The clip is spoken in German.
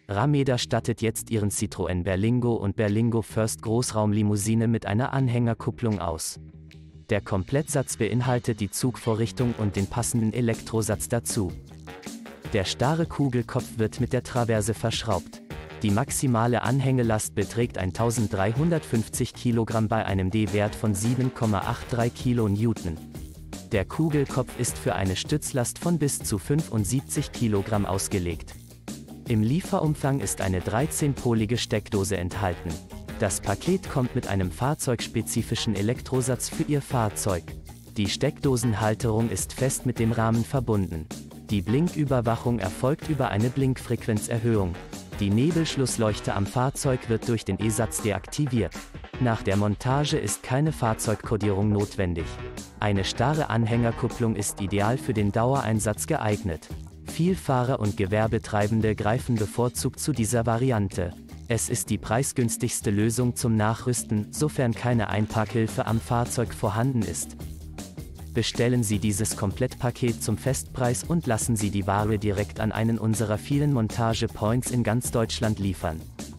Rameda stattet jetzt ihren Citroën Berlingo und Berlingo First Großraumlimousine mit einer Anhängerkupplung aus. Der Komplettsatz beinhaltet die Zugvorrichtung und den passenden Elektrosatz dazu. Der starre Kugelkopf wird mit der Traverse verschraubt. Die maximale Anhängelast beträgt 1350 kg bei einem D-Wert von 7,83 kN. Der Kugelkopf ist für eine Stützlast von bis zu 75 kg ausgelegt. Im Lieferumfang ist eine 13-polige Steckdose enthalten. Das Paket kommt mit einem fahrzeugspezifischen Elektrosatz für Ihr Fahrzeug. Die Steckdosenhalterung ist fest mit dem Rahmen verbunden. Die Blinküberwachung erfolgt über eine Blinkfrequenzerhöhung. Die Nebelschlussleuchte am Fahrzeug wird durch den E-Satz deaktiviert. Nach der Montage ist keine Fahrzeugkodierung notwendig. Eine starre Anhängerkupplung ist ideal für den Dauereinsatz geeignet. Vielfahrer und Gewerbetreibende greifen bevorzugt zu dieser Variante. Es ist die preisgünstigste Lösung zum Nachrüsten, sofern keine Einparkhilfe am Fahrzeug vorhanden ist. Bestellen Sie dieses Komplettpaket zum Festpreis und lassen Sie die Ware direkt an einen unserer vielen Montage-Points in ganz Deutschland liefern.